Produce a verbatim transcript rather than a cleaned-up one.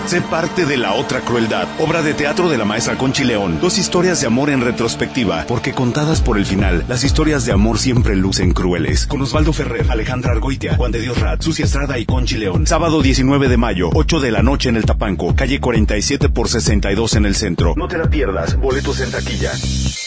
Sé parte de La Otra Crueldad, obra de teatro de la maestra Conchi León. Dos historias de amor en retrospectiva, porque contadas por el final, las historias de amor siempre lucen crueles. Con Osvaldo Ferrer, Alejandra Argoitia, Juan de Dios Rat, Susi Estrada y Conchi León. Sábado diecinueve de mayo, ocho de la noche en el Tapanco, calle cuarenta y siete por sesenta y dos en el centro. No te la pierdas, boletos en taquilla.